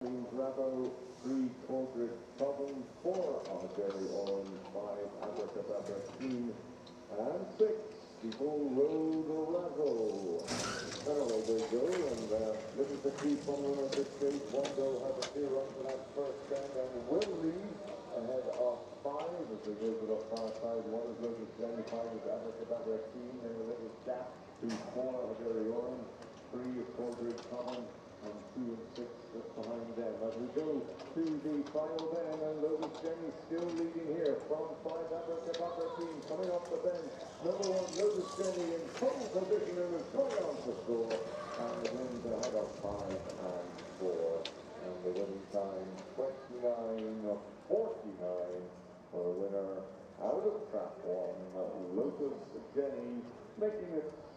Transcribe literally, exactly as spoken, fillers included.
Bravo, three Quadrid Problem, four Algeri Orange, five Abracadabra Queen, and six People Road Razzle. Anyway, they go, and uh, this is the key from winner at this stage. Wando has a clear run for that first stand and will lead ahead of five as they go to the far side. One is Lotus Jenny, five is Abracadabra Queen, and a little dash to four Algeri Orange, three is Quadrid Common, and two and six just behind them. As we go to the final bend, and Lotus Jenny still leading here from five Abracadabra Team coming off the bench. Number one, Lotus Jenny in pole position and is going on to score. And the wins ahead of five and four. And the winning time twenty-nine forty-nine for the winner out of trap one, Lotus Jenny, making it